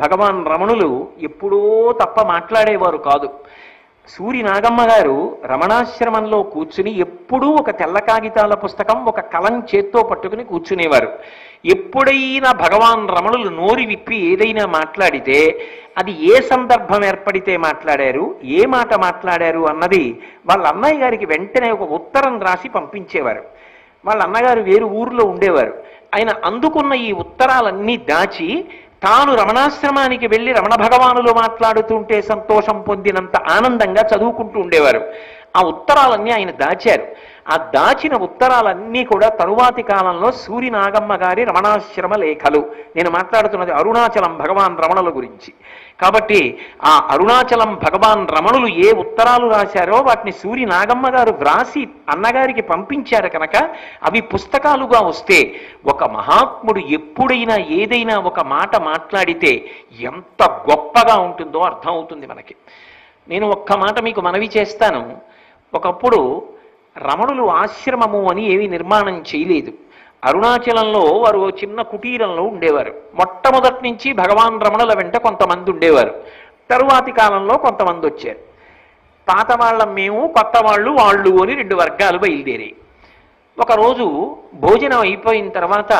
భగవాన్ రమణులు ఎప్పుడో తప్ప మాట్లాడేవారు కాదు. సూరి నాగమ్మ గారు రమణాశ్రమంలో కూర్చుని ఎప్పుడూ ఒక తెల్ల కాగితాల పుస్తకం, ఒక కలం చేత్తో పట్టుకుని కూర్చునేవారు. ఎప్పుడైనా భగవాన్ రమణులు నోరి విప్పి ఏదైనా మాట్లాడితే అది ఏ సందర్భం ఏర్పడితే మాట్లాడారు, ఏ మాట మాట్లాడారు అన్నది వాళ్ళ అన్నయ్య గారికి వెంటనే ఒక ఉత్తరం రాసి పంపించేవారు. వాళ్ళ అన్నగారు వేరు ఊర్లో ఉండేవారు. ఆయన అందుకున్న ఈ ఉత్తరాలన్నీ దాచి తాను రమణాశ్రమానికి వెళ్ళి రమణ భగవానులు మాట్లాడుతుంటే సంతోషం పొందినంత ఆనందంగా చదువుకుంటూ ఉండేవారు. ఆ ఉత్తరాలన్నీ ఆయన దాచారు. ఆ దాచిన ఉత్తరాలన్నీ కూడా తరువాతి కాలంలో సూరి నాగమ్మ గారి రమణాశ్రమ లేఖలు. నేను మాట్లాడుతున్నది అరుణాచలం భగవాన్ రమణుల గురించి. కాబట్టి ఆ అరుణాచలం భగవాన్ రమణులు ఏ ఉత్తరాలు రాశారో వాటిని సూరి నాగమ్మ గారు వ్రాసి అన్నగారికి పంపించారు కనుక అవి పుస్తకాలుగా వస్తే ఒక మహాత్ముడు ఎప్పుడైనా ఏదైనా ఒక మాట మాట్లాడితే ఎంత గొప్పగా ఉంటుందో అర్థమవుతుంది మనకి. నేను ఒక్క మాట మీకు మనవి చేస్తాను. ఒకప్పుడు రమణులు ఆశ్రమము అని ఏమీ నిర్మాణం చేయలేదు. అరుణాచలంలో వారు చిన్న కుటీరంలో ఉండేవారు. మొట్టమొదటి నుంచి భగవాన్ రమణుల వెంట కొంతమంది ఉండేవారు. తరువాతి కాలంలో కొంతమంది వచ్చారు. పాత వాళ్ళం మేము, కొత్త వాళ్ళు వాళ్ళు అని రెండు వర్గాలు బయలుదేరాయి. ఒకరోజు భోజనం అయిపోయిన తర్వాత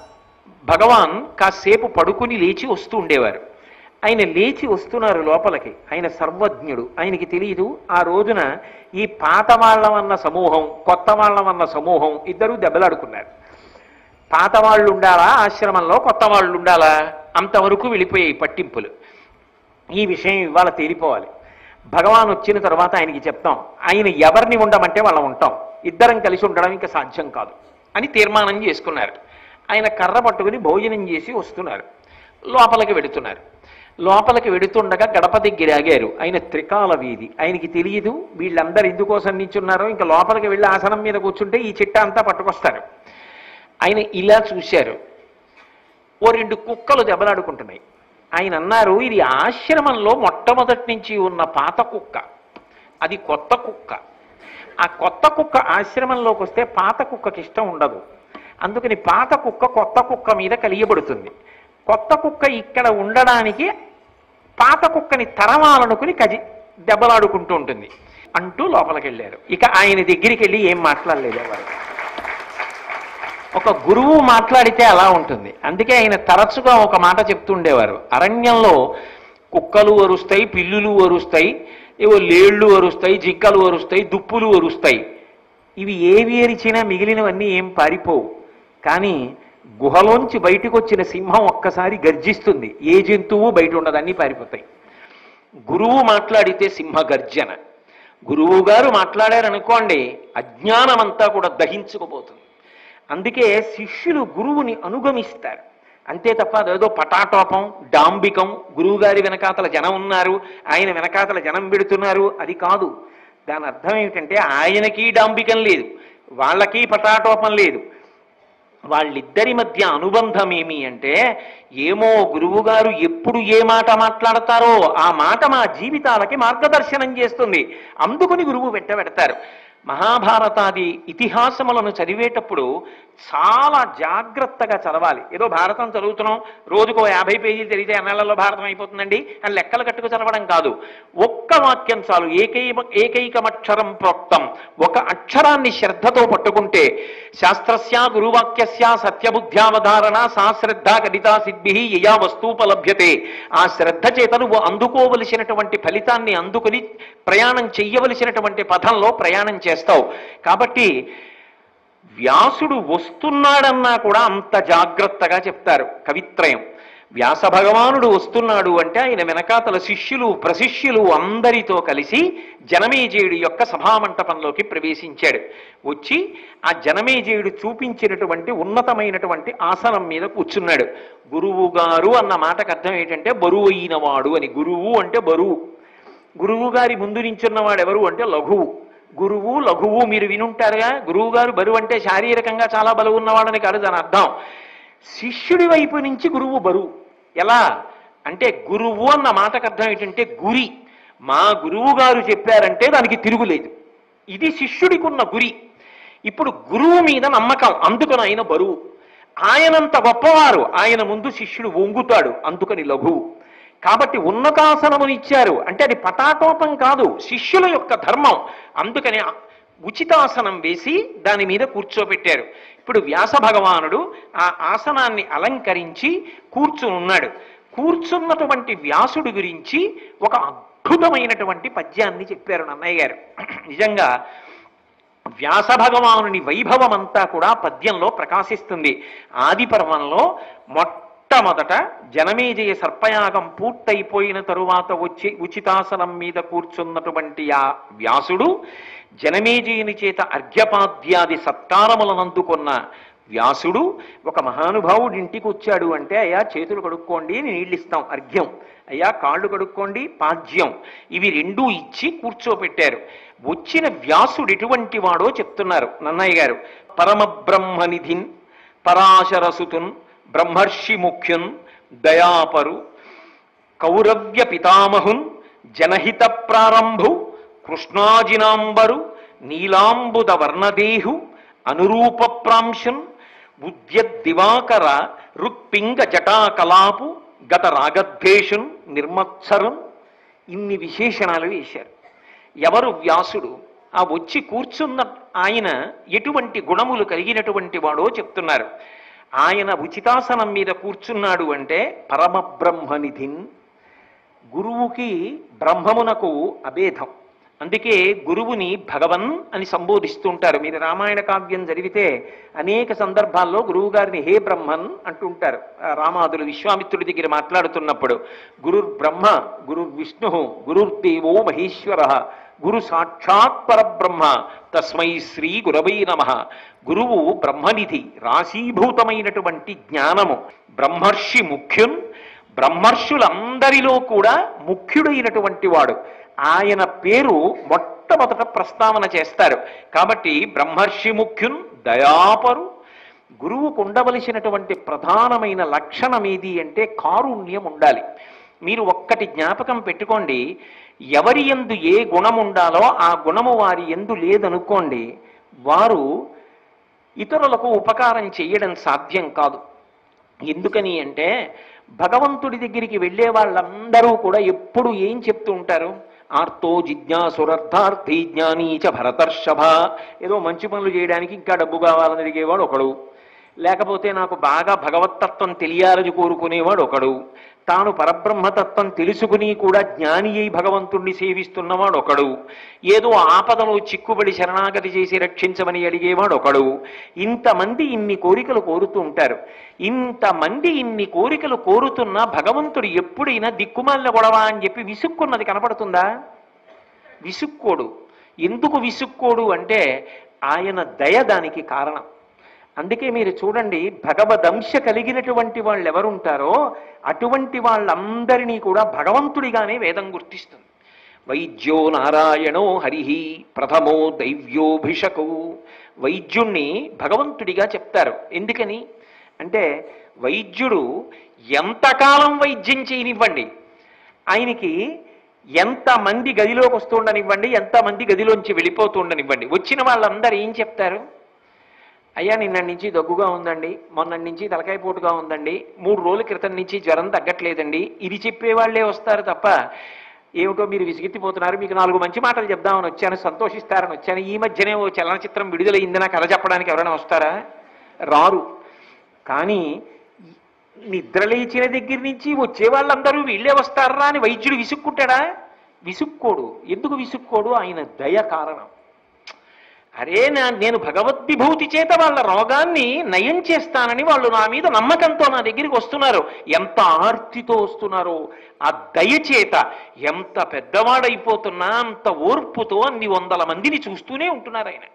భగవాన్ కాసేపు పడుకుని లేచి వస్తూ ఉండేవారు. ఆయన లేచి వస్తున్నారు లోపలికి. ఆయన సర్వజ్ఞుడు, ఆయనకి తెలియదు. ఆ రోజున ఈ పాత వాళ్ళమన్న సమూహం, కొత్త వాళ్ళమన్న సమూహం ఇద్దరూ దెబ్బలాడుకున్నారు. పాత వాళ్ళు ఉండాలా ఆశ్రమంలో, కొత్త వాళ్ళు ఉండాలా, అంతవరకు వెళ్ళిపోయాయి పట్టింపులు. ఈ విషయం ఇవాళ తేలిపోవాలి. భగవాన్ వచ్చిన తర్వాత ఆయనకి చెప్తాం, ఆయన ఎవరిని ఉండమంటే వాళ్ళం ఉంటాం, ఇద్దరం కలిసి ఉండడం ఇంకా సాధ్యం కాదు అని తీర్మానం చేసుకున్నారు. ఆయన కర్ర పట్టుకుని భోజనం చేసి వస్తున్నారు. లోపలికి వెడుతున్నారు. లోపలికి వెడుతుండగా గడప దగ్గర ఆగారు. ఆయన త్రికాల వీధి, ఆయనకి తెలియదు వీళ్ళందరూ ఎందుకోసం నించున్నారో. ఇంకా లోపలికి వెళ్ళి ఆసనం మీద కూర్చుంటే ఈ చిట్ట అంతా పట్టుకొస్తారు. ఆయన ఇలా చూశారు. ఓ రెండు కుక్కలు దెబ్బలాడుకుంటున్నాయి. ఆయన అన్నారు, ఇది ఆశ్రమంలో మొట్టమొదటి నుంచి ఉన్న పాత కుక్క, అది కొత్త కుక్క. ఆ కొత్త కుక్క ఆశ్రమంలోకి వస్తే పాత కుక్కకి ఇష్టం ఉండదు. అందుకని పాత కుక్క కొత్త కుక్క మీద కలియబడుతుంది. కొత్త కుక్క ఇక్కడ ఉండడానికి పాత కుక్కని తరమాలనుకుని దెబ్బలాడుకుంటూ ఉంటుంది అంటూ లోపలికి వెళ్ళారు. ఇక ఆయన దగ్గరికి వెళ్ళి ఏం మాట్లాడలేదు ఎవరు. ఒక గురువు మాట్లాడితే అలా ఉంటుంది. అందుకే ఆయన తరచుగా ఒక మాట చెప్తుండేవారు, అరణ్యంలో కుక్కలు అరుస్తాయి, పిల్లులు అరుస్తాయి, ఏవో లేళ్లు అరుస్తాయి, జింకలు అరుస్తాయి, దుప్పులు అరుస్తాయి. ఇవి ఏవి అరిచినా మిగిలినవన్నీ ఏం పారిపోవు. కానీ గుహలోంచి బయటకు వచ్చిన సింహం ఒక్కసారి గర్జిస్తుంది, ఏ జంతువు బయట ఉండదు, అన్నీ పారిపోతాయి. గురువు మాట్లాడితే సింహ గర్జన. గురువు గారు మాట్లాడారనుకోండి, అజ్ఞానమంతా కూడా దహించుకుపోతుంది. అందుకే శిష్యులు గురువుని అనుగమిస్తారు అంతే తప్ప అదేదో పటాటోపం, డాంబికం, గురువుగారి వెనకాతల జనం ఉన్నారు, ఆయన వెనకాతల జనం పెడుతున్నారు, అది కాదు. దాని అర్థం ఏమిటంటే ఆయనకి డాంబికం లేదు, వాళ్ళకి పటాటోపం లేదు. వాళ్ళిద్దరి మధ్య అనుబంధం ఏమి అంటే, ఏమో గురువుగారు ఎప్పుడు ఏ మాట మాట్లాడతారో ఆ మాట మా జీవితాలకి మార్గదర్శనం చేస్తుంది, అందుకని గురువు వెంటబెడతారు. మహాభారతాది ఇతిహాసములను చదివేటప్పుడు చాలా జాగ్రత్తగా చదవాలి. ఏదో భారతం చదువుతున్నాం, రోజుకో 50 పేజీలు చదివితే అన్నాళ్ళలో భారతం అయిపోతుందండి అని లెక్కలు కట్టుకు చదవడం కాదు. ఒక్క వాక్యం చాలు, ఏకైకమక్షరం ప్రోక్తం, ఒక అక్షరాన్ని శ్రద్ధతో పట్టుకుంటే శాస్త్రస్య గురువాక్యస్య సత్యబుద్ధ్యావధారణ సా శ్రద్ధ కడితా సిద్భి యయా వస్తూపలభ్యతే. ఆ శ్రద్ధ చేత నువ్వు అందుకోవలసినటువంటి ఫలితాన్ని అందుకుని ప్రయాణం చెయ్యవలసినటువంటి పథంలో ప్రయాణం చేస్తావు. కాబట్టి వ్యాసుడు వస్తున్నాడన్నా కూడా అంత జాగ్రత్తగా చెప్తారు కవిత్రయం. వ్యాస భగవానుడు వస్తున్నాడు అంటే ఆయన వెనకాతల శిష్యులు ప్రశిష్యులు అందరితో కలిసి జనమేజయుడి యొక్క సభామంటపంలోకి ప్రవేశించాడు. వచ్చి ఆ జనమేజయుడు చూపించినటువంటి ఉన్నతమైనటువంటి ఆసనం మీద కూర్చున్నాడు. గురువు గారు అన్న మాటకు అర్థం ఏంటంటే బరువు అయినవాడు అని. గురువు అంటే బరువు. గురువు గారి ముందు నించున్నవాడు ఎవరు అంటే లఘువు. గురువు లఘువు మీరు వినుంటారుగా. గురువు గారు బరువు అంటే శారీరకంగా చాలా బరువు ఉన్నవాడని కాదు దాని అర్థం. శిష్యుడి వైపు నుంచి గురువు బరువు. ఎలా అంటే గురువు అన్న మాటకు అర్థం ఏంటంటే గురి. మా గురువు గారు చెప్పారంటే దానికి తిరుగులేదు, ఇది శిష్యుడికి ఉన్న గురి. ఇప్పుడు గురువు మీద నమ్మకం, అందుకని ఆయన బరువు. ఆయనంత గొప్పవారు, ఆయన ముందు శిష్యుడు వంగుతాడు, అందుకని లఘువు. కాబట్టి ఉన్నతాసనమునిచ్చారు అంటే అది పటాటోపం కాదు, శిష్యుల యొక్క ధర్మం. అందుకని ఉచితాసనం వేసి దాని మీద కూర్చోబెట్టారు. ఇప్పుడు వ్యాస భగవానుడు ఆ ఆసనాన్ని అలంకరించి కూర్చునున్నాడు. కూర్చున్నటువంటి వ్యాసుడి గురించి ఒక అద్భుతమైనటువంటి పద్యాన్ని చెప్పారు నన్నయ్య గారు. నిజంగా వ్యాస భగవానుని వైభవం అంతా కూడా పద్యంలో ప్రకాశిస్తుంది. ఆది పర్వంలో మొట్టమొదట జనమేజయ సర్పయాగం పూర్తయిపోయిన తరువాత వచ్చి ఉచితాసనం మీద కూర్చున్నటువంటి ఆ వ్యాసుడు జనమేజయుని చేత అర్ఘ్యపాద్యాది సత్కారములను అందుకున్న వ్యాసుడు ఒక మహానుభావుడి ఇంటికి వచ్చాడు అంటే, అయ్యా చేతులు కడుక్కోండి నీళ్ళు ఇస్తాం అర్ఘ్యం, అయ్యా కాళ్ళు కడుక్కోండి పాద్యం, ఇవి రెండూ ఇచ్చి కూర్చోపెట్టారు. వచ్చిన వ్యాసుడు ఎటువంటి వాడో చెప్తున్నారు నన్నయ్య గారు. పరమబ్రహ్మనిధిన్ పరాశరసుతున్ బ్రహ్మర్షి ముఖ్యున్ దయాపరు కౌరవ్య పితామహున్ జనహిత ప్రారంభు కృష్ణాజినాంబరు నీలాంబుద వర్ణదేహు అనురూప ప్రాంశున్ ఉద్యద్దివాకర రుక్పింగ జటాకలాపు గత రాగద్వేషున్ నిర్మత్సరున్. ఇన్ని విశేషణాలు వేశారు. ఎవరు వ్యాసుడు? ఆ వచ్చి కూర్చున్న ఆయన ఎటువంటి గుణములు కలిగినటువంటి వాడో చెప్తున్నారు. ఆయన ఉచితాసనం మీద కూర్చున్నాడు అంటే పరమబ్రహ్మనిధిన్. గురువుకి బ్రహ్మమునకు అభేదం, అందుకే గురువుని భగవన్ అని సంబోధిస్తుంటారు. మీరు రామాయణ కావ్యం చదివితే అనేక సందర్భాల్లో గురువు గారిని హే బ్రహ్మన్ అంటుంటారు. రామాదులు విశ్వామిత్రుడి దగ్గర మాట్లాడుతున్నప్పుడు గురుర్ బ్రహ్మ గురుర్ విష్ణు గురుర్దేవో మహేశ్వర గురు సాక్షాత్ పరబ్రహ్మ తస్మై శ్రీ గురవై నమః. గురువు బ్రహ్మనిధి, రాశీభూతమైనటువంటి జ్ఞానము. బ్రహ్మర్షి ముఖ్యున్, బ్రహ్మర్షులందరిలో కూడా ముఖ్యుడైనటువంటి వాడు. ఆయన పేరు మొట్టమొదట ప్రస్తావన చేస్తారు. కాబట్టి బ్రహ్మర్షి ముఖ్యున్ దయాపరు. గురువుకు ఉండవలసినటువంటి ప్రధానమైన లక్షణం ఏది అంటే కారుణ్యం ఉండాలి. మీరు ఒక్కటి జ్ఞాపకం పెట్టుకోండి, ఎవరి యందు ఏ గుణం ఉండాలో ఆ గుణము వారి యందు లేదనుకోండి, వారు ఇతరులకు ఉపకారం చేయడం సాధ్యం కాదు. ఎందుకని అంటే భగవంతుడి దగ్గరికి వెళ్ళే వాళ్ళందరూ కూడా ఎప్పుడు ఏం చెప్తూ ఉంటారు? ఆర్తో జిజ్ఞాసురర్థార్థి జ్ఞానీచ భరతర్షభ. ఏదో మంచి పనులు చేయడానికి ఇంకా డబ్బు కావాలని అడిగేవాడు ఒకడు, లేకపోతే నాకు బాగా భగవత్తత్వం తెలియాలని కోరుకునేవాడు ఒకడు, తాను పరబ్రహ్మతత్వం తెలుసుకుని కూడా జ్ఞాని అయి భగవంతుణ్ణి సేవిస్తున్నవాడు ఒకడు, ఏదో ఆపదలో చిక్కుబడి శరణాగతి చేసి రక్షించమని అడిగేవాడు ఒకడు. ఇంతమంది ఇన్ని కోరికలు కోరుతూ ఉంటారు. ఇంతమంది ఇన్ని కోరికలు కోరుతున్న భగవంతుడు ఎప్పుడైనా దిక్కుమాలిన గొడవ అని చెప్పి విసుక్కున్నది కనపడుతుందా? విసుక్కోడు. ఎందుకు విసుక్కోడు అంటే ఆయన దయ దానికి కారణం. అందుకే మీరు చూడండి, భగవదంశ కలిగినటువంటి వాళ్ళు ఎవరుంటారో అటువంటి వాళ్ళందరినీ కూడా భగవంతుడిగానే వేదం గుర్తిస్తుంది. వైద్యో నారాయణో హరిహి ప్రథమో దైవ్యోభిషకు. వైద్యుణ్ణి భగవంతుడిగా చెప్తారు. ఎందుకని అంటే వైద్యుడు ఎంతకాలం వైద్యం చేయనివ్వండి, ఆయనకి ఎంతమంది గదిలోకి వస్తుండనివ్వండి, ఎంతమంది గదిలోంచి వెళ్ళిపోతుండనివ్వండి, వచ్చిన వాళ్ళందరూ ఏం చెప్తారు? అయ్యా నిన్న నుంచి దగ్గుగా ఉందండి, మొన్న నుంచి తలకాయ పోటుగా ఉందండి, 3 రోజుల క్రితం నుంచి జ్వరం తగ్గట్లేదండి, ఇది చెప్పేవాళ్లే వస్తారు తప్ప ఏమిటో మీరు విసిగెత్తిపోతున్నారు, మీకు 4 మంచి మాటలు చెప్దామని వచ్చాను, సంతోషిస్తారని వచ్చాను, ఈ మధ్యనే ఓ చలనచిత్రం విడుదలైందని కథ చెప్పడానికి ఎవరైనా వస్తారా? రారు. కానీ నిద్రలేచిన దగ్గర నుంచి వచ్చే వాళ్ళందరూ వీళ్ళే వస్తారా అని వైద్యుడు విసుక్కుంటాడా? విసుక్కోడు. ఎందుకు విసుక్కోడు? ఆయన దయ కారణం. అరే నేను భగవద్విభూతి చేత వాళ్ళ రోగాన్ని నయం చేస్తానని వాళ్ళు నా మీద నమ్మకంతో నా దగ్గరికి వస్తున్నారు. ఎంత ఆర్తితో వస్తున్నారో, ఆ దయచేత ఎంత పెద్దవాడైపోతున్నా అంత ఓర్పుతో అన్ని 100 మందిని చూస్తూనే ఉంటున్నారు ఆయన.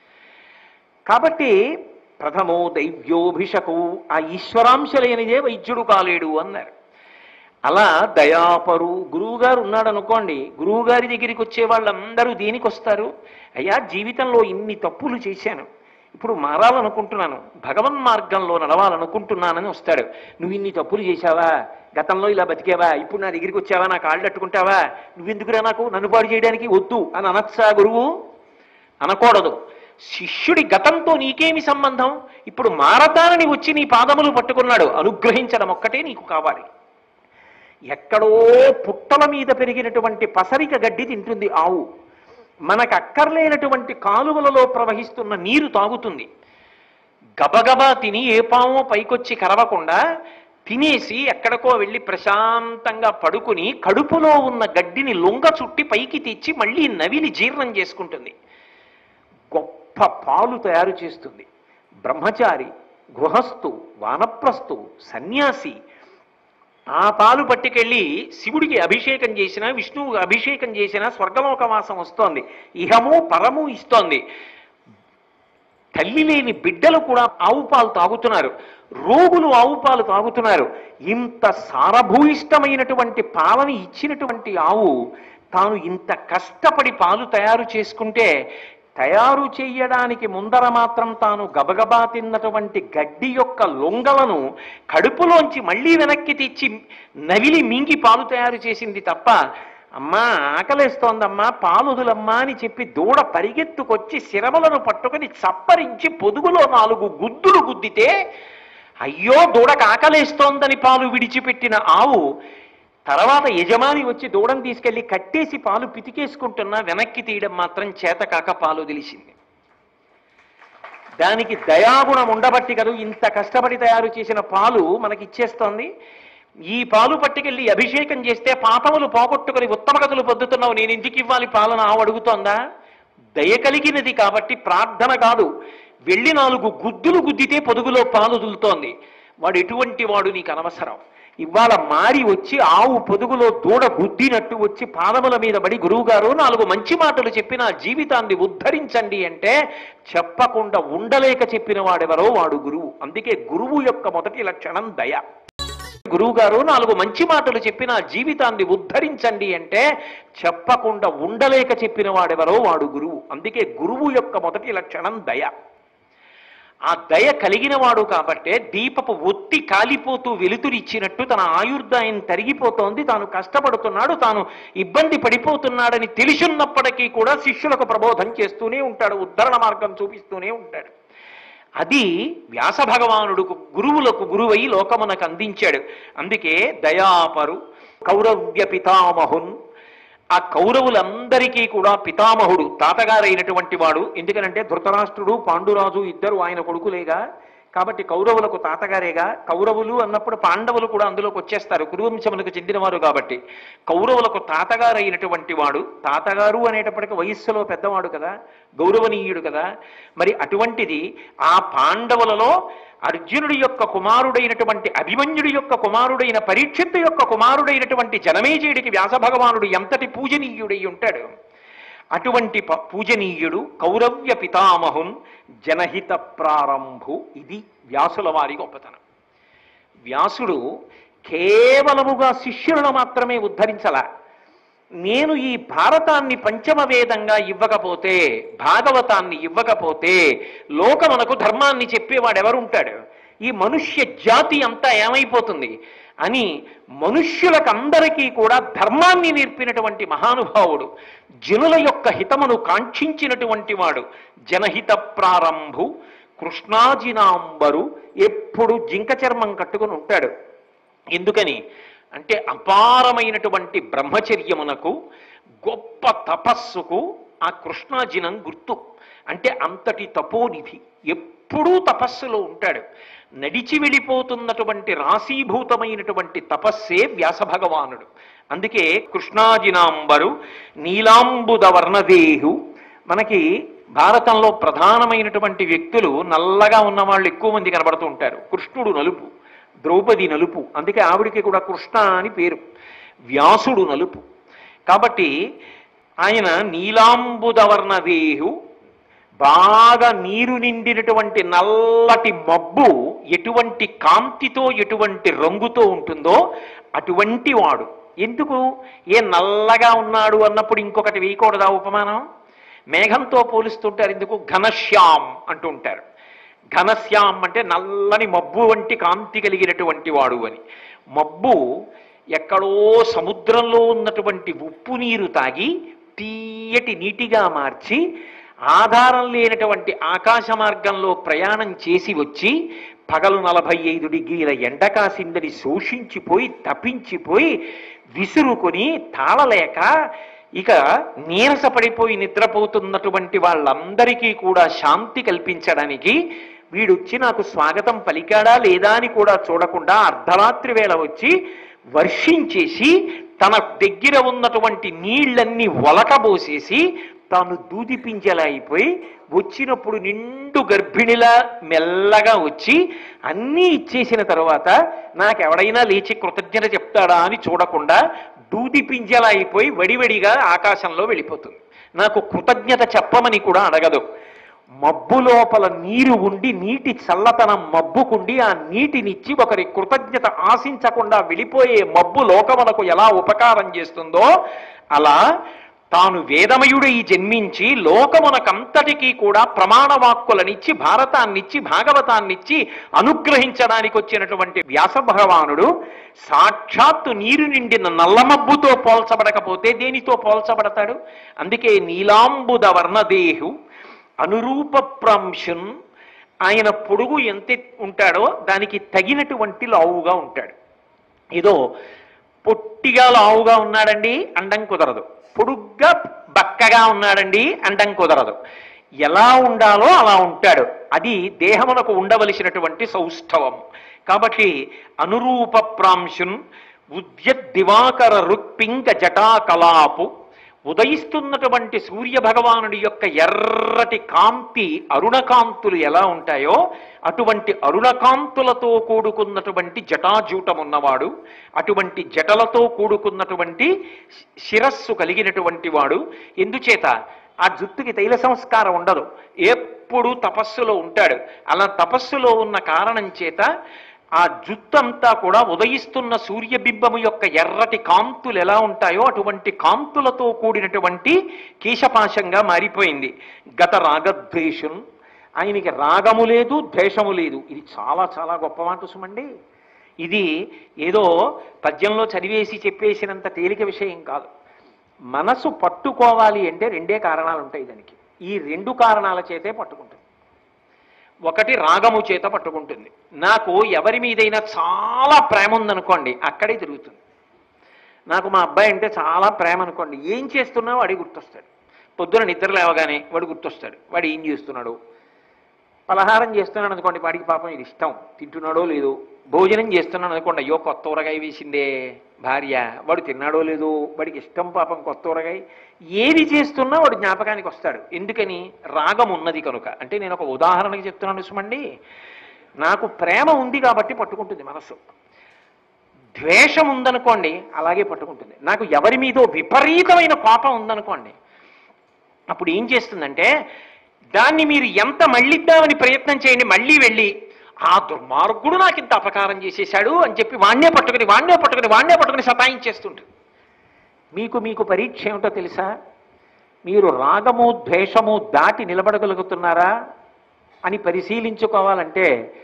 కాబట్టి ప్రథమో దైవ్యోభిషకు, ఆ ఈశ్వరాంశలేనిదే వైద్యుడు కాలేడు అన్నారు. అలా దయాపరు. గురువుగారు ఉన్నాడు అనుకోండి, గురువుగారి దగ్గరికి వచ్చే వాళ్ళందరూ దేనికి వస్తారు? అయ్యా జీవితంలో ఇన్ని తప్పులు చేశాను, ఇప్పుడు మారాలనుకుంటున్నాను, భగవన్ మార్గంలో నడవాలనుకుంటున్నానని వస్తాడు. నువ్వు ఇన్ని తప్పులు చేశావా, గతంలో ఇలా బతికావా, ఇప్పుడు నా దగ్గరికి వచ్చావా, నా కాళ్ళు అట్టుకుంటావా, నువ్వెందుకురా నాకు నన్ను పాడు చేయడానికి, వద్దు అని అనొచ్చా గురువు? అనకూడదు. శిష్యుడి గతంతో నీకేమి సంబంధం? ఇప్పుడు మారతానని వచ్చి నీ పాదములు పట్టుకున్నాడు, అనుగ్రహించడం ఒక్కటే నీకు కావాలి. ఎక్కడో పుట్టల మీద పెరిగినటువంటి పసరిక గడ్డి తింటుంది ఆవు. మనకు అక్కర్లేనటువంటి కాలువలలో ప్రవహిస్తున్న నీరు తాగుతుంది. గబగబా తిని ఏ పామో పైకొచ్చి కరవకుండా తినేసి ఎక్కడికో వెళ్ళి ప్రశాంతంగా పడుకుని కడుపులో ఉన్న గడ్డిని లొంగ చుట్టి పైకి తెచ్చి మళ్ళీ నవిలి జీర్ణం చేసుకుంటుంది. గొప్ప పాలు తయారు చేస్తుంది. బ్రహ్మచారి, గృహస్థు, వానప్రస్థు, సన్యాసి ఆ పాలు పట్టుకెళ్ళి శివుడికి అభిషేకం చేసినా, విష్ణువుకి అభిషేకం చేసినా స్వర్గలోకవాసం వస్తోంది, ఇహము పరము ఇస్తోంది. తల్లి లేని బిడ్డలు కూడా ఆవు పాలు తాగుతున్నారు, రోగులు ఆవు పాలు తాగుతున్నారు. ఇంత సారభూయిష్టమైనటువంటి పాలని ఇచ్చినటువంటి ఆవు తాను ఇంత కష్టపడి పాలు తయారు చేసుకుంటే, తయారు చేయడానికి ముందర మాత్రం తాను గబగబా తిన్నటువంటి గడ్డి యొక్క లొంగలను కడుపులోంచి మళ్ళీ వెనక్కి తెచ్చి నవిలి మింగి పాలు తయారు చేసింది తప్ప, అమ్మా ఆకలేస్తోందమ్మా పాలుదులమ్మా అని చెప్పి దూడ పరిగెత్తుకొచ్చి శిరములను పట్టుకుని చప్పరించి పొదుగులో 4 గుద్దులు గుద్దితే అయ్యో దూడకు ఆకలేస్తోందని పాలు విడిచిపెట్టిన ఆవు తర్వాత యజమాని వచ్చి దూడను తీసుకెళ్లి కట్టేసి పాలు పితికేసుకుంటున్నా వెనక్కి తీయడం మాత్రం చేతకాక పాలు తెలిసింది. దానికి దయాగుణం ఉండబట్టి కదా ఇంత కష్టపడి తయారు చేసిన పాలు మనకిచ్చేస్తోంది. ఈ పాలు పట్టుకెళ్ళి అభిషేకం చేస్తే పాపములు పోగొట్టుకుని ఉత్తమ గతులు పొద్దుతున్నావు, నేను ఎందుకు ఇవ్వాలి పాలన ఆవు అడుగుతోందా? దయ కలిగినది కాబట్టి ప్రార్థన కాదు, వెళ్ళి 4 గుద్దులు గుద్దితే పొదుగులో పాలు దులుతోంది. వాడు ఎటువంటి వాడు నీకు అనవసరం. ఇవాళ మారి వచ్చి ఆవు పొదుగులో దూడ గుద్దినట్టు వచ్చి పాదముల మీద పడి గురువుగారు 4 మంచి మాటలు చెప్పి నా జీవితాన్ని ఉద్ధరించండి అంటే చెప్పకుండా ఉండలేక చెప్పిన వాడెవరో వాడు గురువు. అందుకే గురువు యొక్క మొదటి లక్షణం దయ. గురువుగారు 4 మంచి మాటలు చెప్పి నా జీవితాన్ని ఉద్ధరించండి అంటే చెప్పకుండా ఉండలేక చెప్పిన వాడెవరో వాడు గురువు. అందుకే గురువు యొక్క మొదటి లక్షణం దయ. ఆ దయ కలిగిన వాడు కాబట్టే దీపపు ఒత్తి కాలిపోతూ వెలుతురిచ్చినట్టు తన ఆయుర్దాయం తరిగిపోతోంది, తాను కష్టపడుతున్నాడు, తాను ఇబ్బంది పడిపోతున్నాడని తెలిసిన్నప్పటికీ కూడా శిష్యులకు ప్రబోధం చేస్తూనే ఉంటాడు, ఉద్ధరణ మార్గం చూపిస్తూనే ఉంటాడు. అది వ్యాస భగవానుడు గురువులకు గురువై లోకమునకు అందించాడు. అందుకే దయాపరు కౌరవ్య పితామహున్, ఆ కౌరవులందరికీ కూడా పితామహుడు తాతగారైనటువంటి వాడు. ఎందుకనంటే ధృతరాష్ట్రుడు పాండురాజు ఇద్దరు ఆయన కొడుకులేగా, కాబట్టి కౌరవులకు తాతగారేగా. కౌరవులు అన్నప్పుడు పాండవులు కూడా అందులోకి వచ్చేస్తారు, కురువంశములకు చెందినవారు కాబట్టి. కౌరవులకు తాతగారైనటువంటి వాడు, తాతగారు అనేటప్పటికీ వయస్సులో పెద్దవాడు కదా, గౌరవనీయుడు కదా. మరి అటువంటిది ఆ పాండవులలో అర్జునుడి యొక్క కుమారుడైనటువంటి అభిమన్యుడి యొక్క కుమారుడైన పరీక్షిత్తు యొక్క కుమారుడైనటువంటి జనమేజయుడికి వ్యాస భగవానుడు ఎంతటి పూజనీయుడై ఉంటాడు. అటువంటి పూజనీయుడు కౌరవ్య పితామహున్ జనహిత ప్రారంభు. ఇది వ్యాసుల వారి గొప్పతనం. వ్యాసుడు కేవలముగా శిష్యులను మాత్రమే ఉద్ధరించలా. నేను ఈ భారతాన్ని పంచమ వేదంగా ఇవ్వకపోతే, భాగవతాన్ని ఇవ్వకపోతే లోకమునకు ధర్మాన్ని చెప్పేవాడెవరుంటాడు? ఈ మనుష్య జాతి అంతా ఏమైపోతుంది అని మనుష్యులకందరికీ కూడా ధర్మాన్ని నేర్పినటువంటి మహానుభావుడు, జనుల యొక్క హితమును కాంక్షించినటువంటి వాడు. జనహిత ప్రారంభు కృష్ణాజినాంబరు. ఎప్పుడు జింక చర్మం కట్టుకుని ఉంటాడు. ఎందుకని అంటే అపారమైనటువంటి బ్రహ్మచర్యమునకు, గొప్ప తపస్సుకు ఆ కృష్ణాజినం గుర్తు. అంటే అంతటి తపోనిధి, ఎప్పుడూ తపస్సులో ఉంటాడు. నడిచి వెళ్ళిపోతున్నటువంటి రాశీభూతమైనటువంటి తపస్సే వ్యాస భగవానుడు. అందుకే కృష్ణాజినాంబరు నీలాంబుద వర్ణదేహు. మనకి భారతంలో ప్రధానమైనటువంటి వ్యక్తులు నల్లగా ఉన్న వాళ్ళు ఎక్కువ మంది కనబడుతూ ఉంటారు. కృష్ణుడు నలుపు, ద్రౌపది నలుపు, అందుకే ఆవిడికి కూడా కృష్ణ అని పేరు. వ్యాసుడు నలుపు కాబట్టి ఆయన నీలాంబుదవర్ణదేహు. బాగా నీరు నిండినటువంటి నల్లటి మబ్బు ఎటువంటి కాంతితో ఎటువంటి రంగుతో ఉంటుందో అటువంటి వాడు. ఎందుకు ఏ నల్లగా ఉన్నాడు అన్నప్పుడు ఇంకొకటి వేయకూడదా ఉపమానం? మేఘంతో పోలుస్తుంటారు. ఎందుకు? ఘనశ్యాం అంటూ ఉంటారు. ఘనశ్యాం అంటే నల్లని మబ్బు వంటి కాంతి కలిగినటువంటి వాడు అని. మబ్బు ఎక్కడో సముద్రంలో ఉన్నటువంటి ఉప్పు నీరు తాగి తీయటి నీటిగా మార్చి ఆధారం లేనటువంటి ఆకాశ మార్గంలో ప్రయాణం చేసి వచ్చి పగలు 45 డిగ్రీల ఎండకాసిందని శోషించిపోయి తప్పించిపోయి విసురుకొని తాళలేక ఇక నీరసపడిపోయి నిద్రపోతున్నటువంటి వాళ్ళందరికీ కూడా శాంతి కల్పించడానికి వీడొచ్చి నాకు స్వాగతం పలికాడా లేదా అని కూడా చూడకుండా అర్ధరాత్రి వేళ వచ్చి వర్షించేసి తన దగ్గర ఉన్నటువంటి నీళ్లన్నీ ఒలకబోసేసి తాను దూదిపింజలా అయిపోయి వచ్చినప్పుడు నిండు గర్భిణిలా మెల్లగా వచ్చి అన్నీ ఇచ్చేసిన తర్వాత నాకెవడైనా లేచి కృతజ్ఞత చెప్తాడా అని చూడకుండా దూదిపింజలా అయిపోయి వడివడిగా ఆకాశంలో వెళ్ళిపోతుంది. నాకు కృతజ్ఞత చెప్పమని కూడా అడగదు. మబ్బు లోపల నీరు ఉండి నీటి చల్లతనం మబ్బుకుండి ఆ నీటినిచ్చి ఒకరి కృతజ్ఞత ఆశించకుండా వెళ్ళిపోయే మబ్బు లోకమునకు ఎలా ఉపకారం చేస్తుందో అలా తాను వేదమయుడై జన్మించి లోకమునకంతటికీ కూడా ప్రమాణవాక్కులనిచ్చి భారతాన్నిచ్చి భాగవతాన్నిచ్చి అనుగ్రహించడానికి వచ్చినటువంటి వ్యాస భగవానుడు సాక్షాత్తు నీరు నిండిన నల్లమబ్బుతో పోల్చబడకపోతే దేనితో పోల్చబడతాడు? అందుకే నీలాంబుద వర్ణదేహు అనురూప ప్రాంశున్, ఆయన పొడుగు ఎంత ఉంటాడో దానికి తగినటువంటి లావుగా ఉంటాడు. ఏదో పొట్టిగా లావుగా ఉన్నాడండి అండం కుదరదు, పొడుగ్గా బక్కగా ఉన్నాడండి అండం కుదరదు. ఎలా ఉండాలో అలా ఉంటాడు. అది దేహమునకు ఉండవలసినటువంటి సౌష్ఠవం. కాబట్టి అనురూప ప్రాంశున్ ఉద్యత్ దివాకర రుక్పింగ జటా కలాపు, ఉదయిస్తున్నటువంటి సూర్య భగవానుడి యొక్క ఎర్రటి కాంతి అరుణకాంతులు ఎలా ఉంటాయో అటువంటి అరుణకాంతులతో కూడుకున్నటువంటి జటాజూటం ఉన్నవాడు, అటువంటి జటలతో కూడుకున్నటువంటి శిరస్సు కలిగినటువంటి వాడు. ఎందుచేత ఆ జుట్టుకి తైల సంస్కారం ఉండదు, ఎప్పుడు తపస్సులో ఉంటాడు. అలా తపస్సులో ఉన్న కారణం చేత ఆ జుత్తంతా కూడా ఉదయిస్తున్న సూర్యబింబము యొక్క ఎర్రటి కాంతులు ఎలా ఉంటాయో అటువంటి కాంతులతో కూడినటువంటి కేశపాశంగా మారిపోయింది. గత రాగద్వేషం, ఆయనకి రాగము లేదు ద్వేషము లేదు. ఇది చాలా చాలా గొప్ప మాట సుమండి. ఇది ఏదో పద్యంలో చదివేసి చెప్పేసినంత తేలిక విషయం కాదు. మనసు పట్టుకోవాలి అంటే రెండే కారణాలు ఉంటాయి దానికి. ఈ రెండు కారణాల చేతే పట్టుకుంటుంది. ఒకటి రాగము చేత పట్టుకుంటుంది. నాకు ఎవరి మీదైనా చాలా ప్రేమ ఉందనుకోండి అక్కడే తిరుగుతుంది. నాకు మా అబ్బాయి అంటే చాలా ప్రేమ అనుకోండి, ఏం చేస్తున్నావు వాడి గుర్తొస్తాడు. పొద్దున నిద్ర లేవగానే వాడు గుర్తొస్తాడు. వాడు ఏం చేస్తున్నాడు, పలహారం చేస్తున్నాడు అనుకోండి, వాడికి పాపం ఇది ఇష్టం, తింటున్నాడో లేదో. భోజనం చేస్తున్నాడు అనుకోండి, అయ్యో కొత్త ఊరగాయ వేసిందే భార్య, వాడు తిన్నాడో లేదో, వాడికి ఇష్టం పాపం కొత్త ఊరగాయ. ఏది చేస్తున్నా వాడు జ్ఞాపకానికి వస్తాడు. ఎందుకని? రాగం ఉన్నది కనుక. అంటే నేను ఒక ఉదాహరణకి చెప్తున్నాను సుమండి. నాకు ప్రేమ ఉంది కాబట్టి పట్టుకుంటుంది మనసు. ద్వేషం ఉందనుకోండి అలాగే పట్టుకుంటుంది. నాకు ఎవరి మీదో విపరీతమైన కోపం ఉందనుకోండి, అప్పుడు ఏం చేస్తుందంటే దాన్ని మీరు ఎంత మళ్ళిద్దామని ప్రయత్నం చేయండి, మళ్ళీ వెళ్ళి ఆ దుర్మార్గుడు నాకు ఇంత అపకారం చేసేశాడు అని చెప్పి వాణ్ణే పట్టుకుని సతాయించేస్తుంటుంది. మీకు పరీక్ష ఏమిటో తెలుసా? మీరు రాగము ద్వేషము దాటి నిలబడగలుగుతున్నారా అని పరిశీలించుకోవాలంటే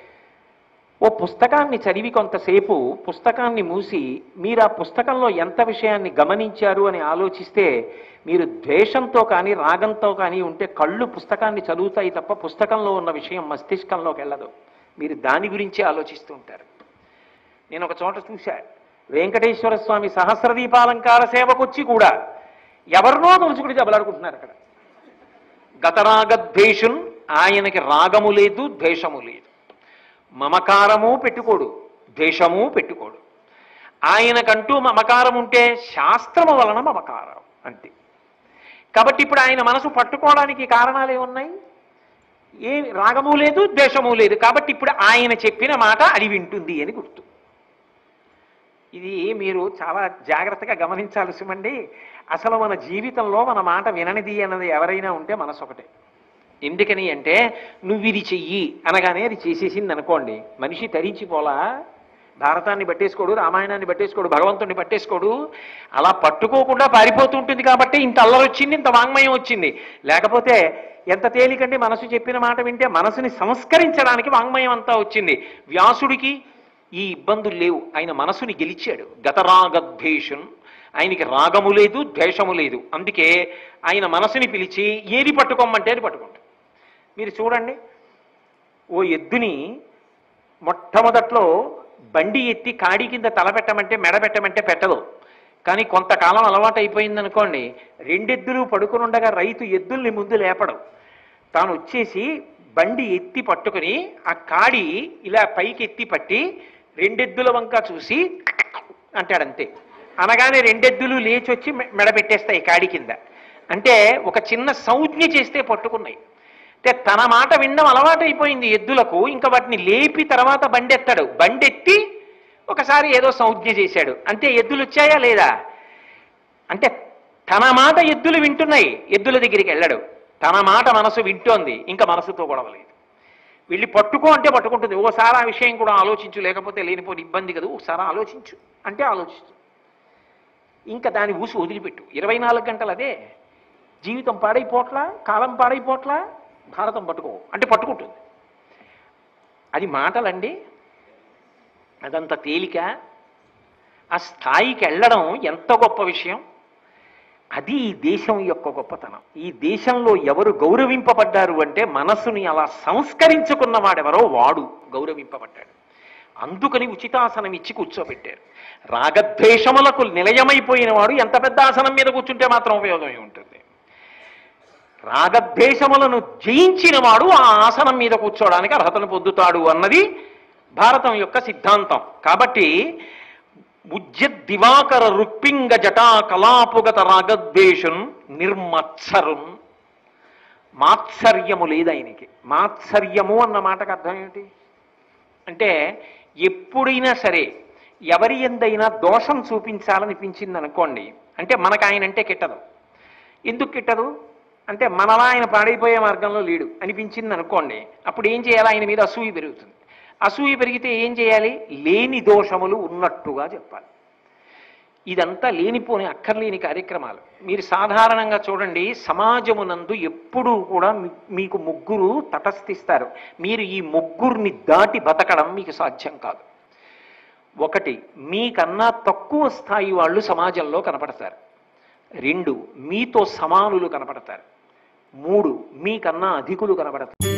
ఓ పుస్తకాన్ని చదివి కొంతసేపు పుస్తకాన్ని మూసి మీరు ఆ పుస్తకంలో ఎంత విషయాన్ని గమనించారు అని ఆలోచిస్తే, మీరు ద్వేషంతో కానీ రాగంతో కానీ ఉంటే కళ్ళు పుస్తకాన్ని చదువుతాయి తప్ప పుస్తకంలో ఉన్న విషయం మస్తిష్కంలోకి వెళ్ళదు. మీరు దాని గురించి ఆలోచిస్తూ ఉంటారు. నేను ఒక చోట చూశా, వెంకటేశ్వర స్వామి సహస్రదీపాలంకార సేవకొచ్చి కూడా ఎవరినో తలుచుకుని దెబ్బలాడుకుంటున్నారు అక్కడ. గతరాగద్వేషున్, ఆయనకి రాగము లేదు ద్వేషము లేదు, మమకారము పెట్టుకోడు ద్వేషము పెట్టుకోడు. ఆయనకంటూ మమకారం ఉంటే శాస్త్రము వలన మమకారం అంతే. కాబట్టి ఇప్పుడు ఆయన మనసు పట్టుకోవడానికి కారణాలు ఏమున్నాయి? ఏ రాగము లేదు ద్వేషము లేదు. కాబట్టి ఇప్పుడు ఆయన చెప్పిన మాట అది వింటుంది అని గుర్తు. ఇది మీరు చాలా జాగ్రత్తగా గమనించాల్సిమండి. అసలు మన జీవితంలో మన మాట విననిది అన్నది ఎవరైనా ఉంటే మనసు ఒకటే. ఎందుకని అంటే నువ్వు ఇది చెయ్యి అనగానే అది చేసేసింది అనుకోండి, మనిషి తరించిపోలా. భారతాన్ని పట్టేసుకోడు, రామాయణాన్ని పట్టేసుకోడు, భగవంతుడిని పట్టేసుకోడు. అలా పట్టుకోకుండా పారిపోతూ ఉంటుంది. కాబట్టి ఇంత అల్లరి వచ్చింది, ఇంత వాంగ్మయం వచ్చింది. లేకపోతే ఎంత తేలికండి, మనసు చెప్పిన మాట వింటే మనసుని సంస్కరించడానికి వాంగ్మయం అంతా వచ్చింది. వ్యాసుడికి ఈ ఇబ్బందులు లేవు, ఆయన మనసుని గెలిచాడు. గతరాగద్వేషం, ఆయనకి రాగము లేదు, ద్వేషము లేదు. అందుకే ఆయన మనసుని పిలిచి ఏది పట్టుకోమంటే అది పట్టుకుంటాడు. మీరు చూడండి, ఓ ఎద్దుని మొట్టమొదట్లో బండి ఎత్తి కాడి కింద తల పెట్టమంటే మెడ పెట్టమంటే పెట్టదు. కానీ కొంతకాలం అలవాటు అయిపోయిందనుకోండి, రెండెద్దులు పడుకుని ఉండగా రైతు ఎద్దుల్ని ముందు లేపడం, తాను వచ్చేసి బండి ఎత్తి పట్టుకుని ఆ కాడి ఇలా పైకి ఎత్తి పట్టి రెండెద్దుల వంక చూసి అంటాడంతే. అనగానే రెండెద్దులు లేచి వచ్చి మెడ పెట్టేస్తాయి కాడి కింద. అంటే ఒక చిన్న సంజ్ఞ చేస్తే పట్టుకున్నాయి. అంటే తన మాట వినడం అలవాటు అయిపోయింది ఎద్దులకు. ఇంకా వాటిని లేపి తర్వాత బండెత్తాడు. బండెత్తి ఒకసారి ఏదో సంజ్ఞ చేశాడు, అంటే ఎద్దులు వచ్చాయా లేదా? అంటే తన మాట ఎద్దులు వింటున్నాయి, ఎద్దుల దగ్గరికి వెళ్ళాడు. తన మాట మనసు వింటోంది, ఇంకా మనసుతో గొడవలేదు. వెళ్ళి పట్టుకో అంటే పట్టుకుంటుంది. ఓసారి ఆ విషయం కూడా ఆలోచించు, లేకపోతే లేనిపోని ఇబ్బంది కదా, ఒకసారి ఆలోచించు అంటే ఆలోచిస్తు. ఇంకా దాని ఊసి వదిలిపెట్టు. 24 గంటలు అదే. జీవితం పాడైపోట్లా, కాలం పాడైపోట్లా, భారతం పట్టుకో అంటే పట్టుకుంటుంది. అది మాటలండి, అదంత తేలిక. ఆ స్థాయికి వెళ్ళడం ఎంత గొప్ప విషయం. అది ఈ దేశం యొక్క గొప్పతనం. ఈ దేశంలో ఎవరు గౌరవింపబడ్డారు అంటే మనసుని అలా సంస్కరించుకున్నవాడెవరో వాడు గౌరవింపబడ్డాడు. అందుకని ఉచితాసనం ఇచ్చి కూర్చోబెట్టారు. రాగద్వేషములకు నిలయమైపోయిన వాడు ఎంత పెద్ద ఆసనం మీద కూర్చుంటే మాత్రం ఉపయోగమే ఉంటుంది. రాగద్వేషములను జయించిన వాడు ఆ ఆసనం మీద కూర్చోవడానికి అర్హతను పొందుతాడు అన్నది భారతం యొక్క సిద్ధాంతం. కాబట్టి ఉజ్జద్దివాకర రుక్పింగ జటా కలాపుగత రాగద్వేషం నిర్మత్సరం. మాత్సర్యము లేదు ఆయనకి. మాత్సర్యము అన్న మాటకు అర్థం ఏమిటి అంటే, ఎప్పుడైనా సరే ఎవరి ఎందైనా దోషం చూపించాలనిపించింది అనుకోండి, అంటే మనకు ఆయన అంటే కిట్టదు. ఎందుకు కిట్టదు అంటే, మనలా ఆయన పాడైపోయే మార్గంలో లేడు అనిపించింది అనుకోండి, అప్పుడు ఏం చేయాలి? ఆయన మీద అసూయ పెరుగుతుంది. అసూయ పెరిగితే ఏం చేయాలి? లేని దోషములు ఉన్నట్టుగా చెప్పాలి. ఇదంతా లేనిపోని అక్కర్లేని కార్యక్రమాలు. మీరు సాధారణంగా చూడండి, సమాజమునందు ఎప్పుడూ కూడా మీకు ముగ్గురు తటస్థిస్తారు. మీరు ఈ ముగ్గురిని దాటి బతకడం మీకు సాధ్యం కాదు. ఒకటి, మీకన్నా తక్కువ స్థాయి వాళ్ళు సమాజంలో కనపడతారు. 2, మీతో సమానులు కనపడతారు. 3, మీకన్నా అధికులు కనపడతారు.